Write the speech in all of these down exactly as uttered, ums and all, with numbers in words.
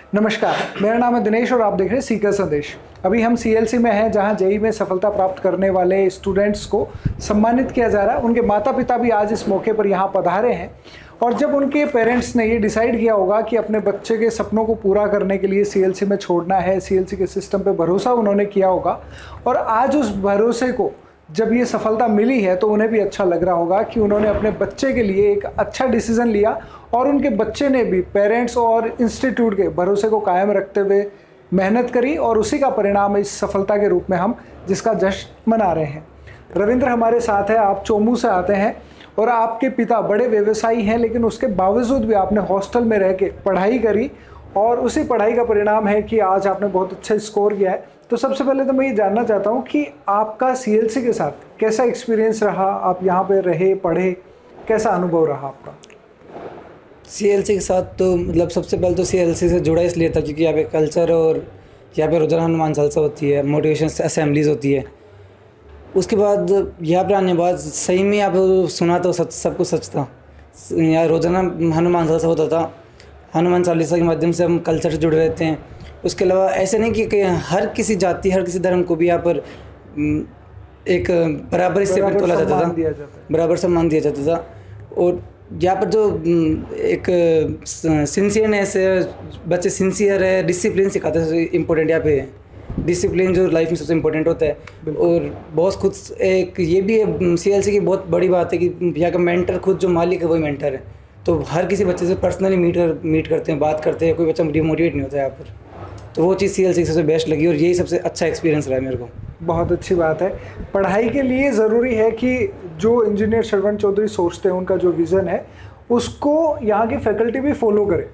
नमस्कार, मेरा नाम है दिनेश और आप देख रहे हैं सीकर संदेश। अभी हम सीएलसी में हैं जहां जेईई में सफलता प्राप्त करने वाले स्टूडेंट्स को सम्मानित किया जा रहा है। उनके माता पिता भी आज इस मौके पर यहां पधारे हैं और जब उनके पेरेंट्स ने ये डिसाइड किया होगा कि अपने बच्चे के सपनों को पूरा करने के लिए सीएलसी में छोड़ना है, सीएलसी के सिस्टम पर भरोसा उन्होंने किया होगा और आज उस भरोसे को जब ये सफलता मिली है तो उन्हें भी अच्छा लग रहा होगा कि उन्होंने अपने बच्चे के लिए एक अच्छा डिसीजन लिया और उनके बच्चे ने भी पेरेंट्स और इंस्टीट्यूट के भरोसे को कायम रखते हुए मेहनत करी और उसी का परिणाम इस सफलता के रूप में हम जिसका जश्न मना रहे हैं। रविंद्र हमारे साथ है, आप चोमू से आते हैं और आपके पिता बड़े व्यवसायी हैं, लेकिन उसके बावजूद भी आपने हॉस्टल में रह के पढ़ाई करी और उसी पढ़ाई का परिणाम है कि आज आपने बहुत अच्छा स्कोर किया है। तो सबसे पहले तो मैं ये जानना चाहता हूँ कि आपका सीएलसी के साथ कैसा एक्सपीरियंस रहा, आप यहाँ पे रहे पढ़े, कैसा अनुभव रहा आपका? सीएलसी के साथ तो मतलब सबसे पहले तो सीएलसी से जुड़ा इसलिए था क्योंकि यहाँ पे कल्चर और यहाँ पे रोजाना हनुमान चालीसा होती है, मोटिवेशन असेंबलीज होती है। उसके बाद यहाँ पर आने के बाद सही में यहाँ पे सुना तो सच सब कुछ सच था। यहाँ रोजाना हनुमान चालीसा होता था, हनुमान चालीसा के माध्यम से हम कल्चर से जुड़े रहते हैं। उसके अलावा ऐसे नहीं कि, कि हर किसी जाति हर किसी धर्म को भी यहाँ पर एक बराबर से तोला जाता था, बराबर सम्मान दिया जाता था। और यहाँ पर जो एक सिंसियरनेस है, बच्चे सिंसियर है, डिसिप्लिन सिखाते हैं, इम्पोर्टेंट यहाँ पे है डिसिप्लिन जो लाइफ में सबसे इम्पोर्टेंट होता है। और बॉस खुद एक ये भी है सीएलसी की बहुत बड़ी बात है कि यहाँ का मेंटर खुद जो मालिक है वही मेंटर है। तो हर किसी बच्चे से पर्सनली मीट कर मीट करते हैं, बात करते हैं, कोई बच्चा डिमोटिवेट नहीं होता है यहाँ पर। तो वो चीज़ सीएलसी सबसे बेस्ट लगी और यही सबसे अच्छा एक्सपीरियंस रहा है मेरे को। बहुत अच्छी बात है। पढ़ाई के लिए ज़रूरी है कि जो इंजीनियर श्रवण चौधरी सोचते हैं, उनका जो विज़न है उसको यहाँ की फैकल्टी भी फॉलो करे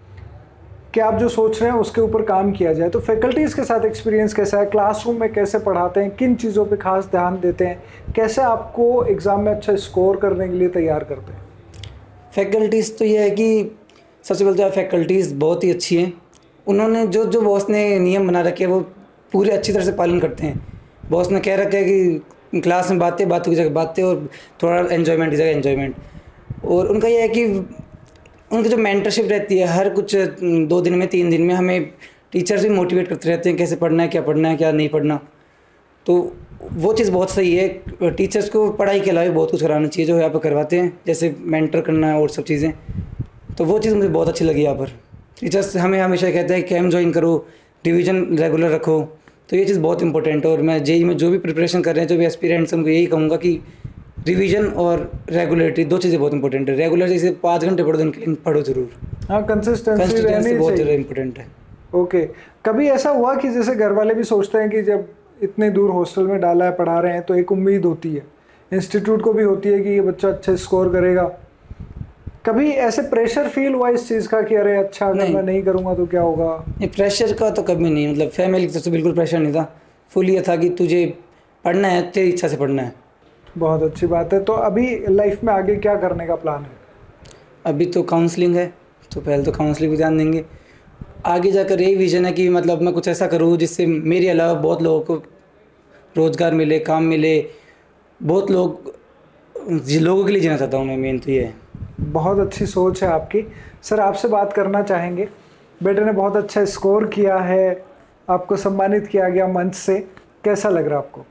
कि आप जो सोच रहे हैं उसके ऊपर काम किया जाए। तो फैकल्टीज़ के साथ एक्सपीरियंस कैसा है, क्लासरूम में कैसे पढ़ाते हैं, किन चीज़ों पे खास ध्यान देते हैं, कैसे आपको एग्ज़ाम में अच्छा स्कोर करने के लिए तैयार करते हैं? फैकल्टीज़ तो ये है कि सबसे पहले तो फैकल्टीज़ बहुत ही अच्छी हैं। उन्होंने जो जो बॉस ने नियम बना रखे हैं वो पूरे अच्छी तरह से पालन करते हैं। बॉस ने कह रखा है कि क्लास में बातें बातों की जगह बातें और थोड़ा एन्जॉयमेंट की जगह एन्जॉयमेंट। और उनका ये है कि उनकी जो मेंटरशिप रहती है, हर कुछ दो दिन में तीन दिन में हमें टीचर्स भी मोटिवेट करते रहते हैं कैसे पढ़ना है, क्या पढ़ना है, क्या नहीं पढ़ना। तो वो चीज़ बहुत सही है। टीचर्स को पढ़ाई के अलावा बहुत कुछ कराना चाहिए जो यहाँ पर करवाते हैं, जैसे मेंटर करना है और सब चीज़ें। तो वो चीज़ मुझे बहुत अच्छी लगी यहाँ पर। टीचर्स हमें हमेशा कहते हैं कैम्प ज्वाइन करो, रिवीजन रेगुलर रखो। तो ये चीज़ बहुत इंपॉर्टेंट है। और मैं जेईई में जो भी प्रिपरेशन कर रहे हैं, जो भी एस्पिरेंट्स, उनको यही कहूँगा कि रिवीजन और रेगुलरिटी दो चीज़ें बहुत इंपॉर्टेंट है। रेगुलर जैसे पाँच घंटे पढ़ो दिन के लिए पढ़ो जरूर। हाँ, कंसिस्टेंसी बहुत ज़्यादा इंपॉर्टेंट है। ओके, कभी ऐसा हुआ कि जैसे घर वाले भी सोचते हैं कि जब इतने दूर हॉस्टल में डाला है, पढ़ा रहे हैं, तो एक उम्मीद होती है, इंस्टीट्यूट को भी होती है कि ये बच्चा अच्छा स्कोर करेगा। कभी ऐसे प्रेशर फील हुआ इस चीज़ का कि अरे अच्छा अगर मैं नहीं करूँगा तो क्या होगा? ये प्रेशर का तो कभी नहीं, मतलब फैमिली की तरफ से बिल्कुल प्रेशर नहीं था। फुल ये था कि तुझे पढ़ना है, तेरी इच्छा से पढ़ना है। बहुत अच्छी बात है। तो अभी लाइफ में आगे क्या करने का प्लान है? अभी तो काउंसलिंग है, तो पहले तो काउंसलिंग भी ध्यान देंगे। आगे जाकर यही विज़न है कि मतलब मैं कुछ ऐसा करूँ जिससे मेरे अलावा बहुत लोगों को रोज़गार मिले, काम मिले। बहुत लोग लोगों के लिए जीना चाहता हूँ मैं, मेन तो ये है। बहुत अच्छी सोच है आपकी। सर, आपसे बात करना चाहेंगे, बेटे ने बहुत अच्छा स्कोर किया है, आपको सम्मानित किया गया मंच से, कैसा लग रहा है आपको?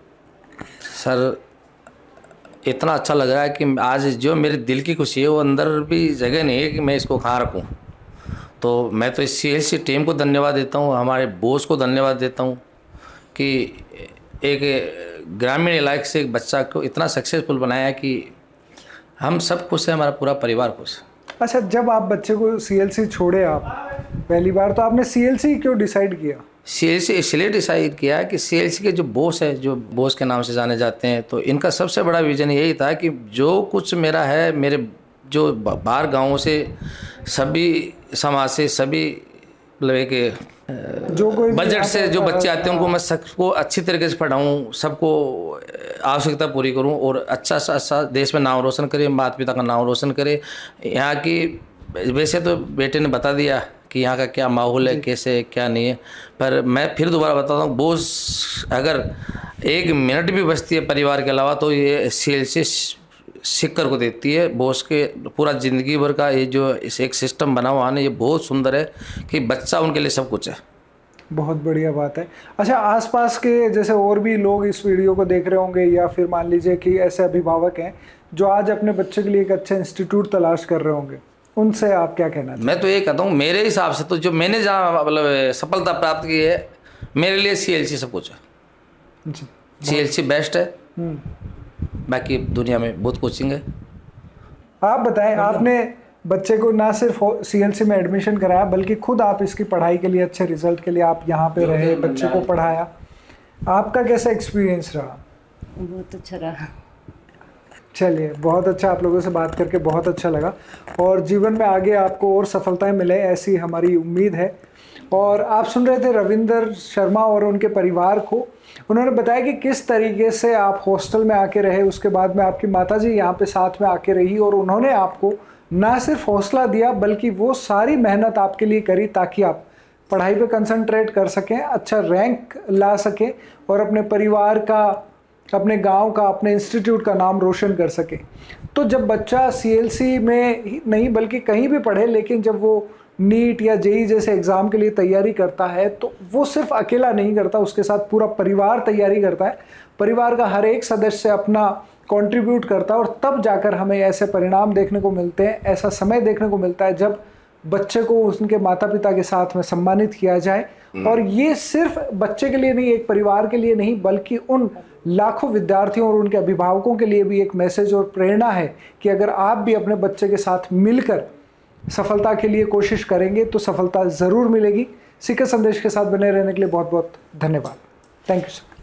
सर, इतना अच्छा लग रहा है कि आज जो मेरे दिल की खुशी है वो अंदर भी जगह नहीं है कि मैं इसको कहाँ रखूँ। तो मैं तो इस सीएलसी टीम को धन्यवाद देता हूँ, हमारे बॉस को धन्यवाद देता हूँ कि एक ग्रामीण इलाके से एक बच्चा को इतना सक्सेसफुल बनाया कि हम सब खुश हैं, हमारा पूरा परिवार खुश। अच्छा, जब आप बच्चे को सीएलसी छोड़े आप पहली बार, तो आपने सीएलसी क्यों डिसाइड किया? सीएलसी इसलिए डिसाइड किया कि सीएलसी के जो बॉस है, जो बॉस के नाम से जाने जाते हैं, तो इनका सबसे बड़ा विजन यही था कि जो कुछ मेरा है, मेरे जो बाहर गाँवों से सभी समाज से सभी मतलब एक जो कोई बजट से जो बच्चे आते हैं उनको मैं सबको अच्छी तरीके से पढ़ाऊँ, सबको आवश्यकता पूरी करूँ और अच्छा सा अच्छा देश में नाम रोशन करे, माता पिता का नाम रोशन करे। यहाँ की वैसे तो बेटे ने बता दिया कि यहाँ का क्या माहौल है, कैसे क्या नहीं है, पर मैं फिर दोबारा बताता हूँ, बोझ अगर एक मिनट भी बचती है परिवार के अलावा तो ये सीएलसी सिक्कर को देती है। बॉस के पूरा ज़िंदगी भर का ये जो इस एक सिस्टम बना हुआ है ये बहुत सुंदर है कि बच्चा उनके लिए सब कुछ है। बहुत बढ़िया बात है। अच्छा, आसपास के जैसे और भी लोग इस वीडियो को देख रहे होंगे, या फिर मान लीजिए कि ऐसे अभिभावक हैं जो आज अपने बच्चे के लिए एक अच्छा इंस्टीट्यूट तलाश कर रहे होंगे, उनसे आप क्या कहना चाहिए? मैं तो ये कहता हूँ, मेरे हिसाब से तो जो मैंने जहाँ मतलब सफलता प्राप्त की है, मेरे लिए सी एल सी सब कुछ है जी। सी एल सी बेस्ट है। बाकी दुनिया में बहुत कोचिंग है। आप बताएं, आपने बच्चे को ना सिर्फ सी एल सी में एडमिशन कराया बल्कि खुद आप इसकी पढ़ाई के लिए, अच्छे रिजल्ट के लिए आप यहाँ पे रहे, बच्चे को पढ़ाया, आपका कैसा एक्सपीरियंस रहा? बहुत अच्छा रहा। चलिए, बहुत अच्छा, आप लोगों से बात करके बहुत अच्छा लगा और जीवन में आगे आपको और सफलताएं मिले ऐसी हमारी उम्मीद है। और आप सुन रहे थे रविंदर शर्मा और उनके परिवार को। उन्होंने बताया कि किस तरीके से आप हॉस्टल में आके रहे, उसके बाद में आपकी माताजी यहाँ पे साथ में आके रही और उन्होंने आपको ना सिर्फ हौसला दिया बल्कि वो सारी मेहनत आपके लिए करी ताकि आप पढ़ाई पे कंसंट्रेट कर सकें, अच्छा रैंक ला सकें और अपने परिवार का, अपने गांव का, अपने इंस्टीट्यूट का नाम रोशन कर सके। तो जब बच्चा सी एल सी में ही नहीं बल्कि कहीं भी पढ़े, लेकिन जब वो नीट या जे ई जैसे एग्ज़ाम के लिए तैयारी करता है तो वो सिर्फ अकेला नहीं करता, उसके साथ पूरा परिवार तैयारी करता है। परिवार का हर एक सदस्य अपना कंट्रीब्यूट करता है और तब जाकर हमें ऐसे परिणाम देखने को मिलते हैं, ऐसा समय देखने को मिलता है जब बच्चे को उनके माता पिता के साथ में सम्मानित किया जाए। और ये सिर्फ बच्चे के लिए नहीं, एक परिवार के लिए नहीं, बल्कि उन लाखों विद्यार्थियों और उनके अभिभावकों के लिए भी एक मैसेज और प्रेरणा है कि अगर आप भी अपने बच्चे के साथ मिलकर सफलता के लिए कोशिश करेंगे तो सफलता ज़रूर मिलेगी। सीकर संदेश के साथ बने रहने के लिए बहुत बहुत धन्यवाद। Thank you sir.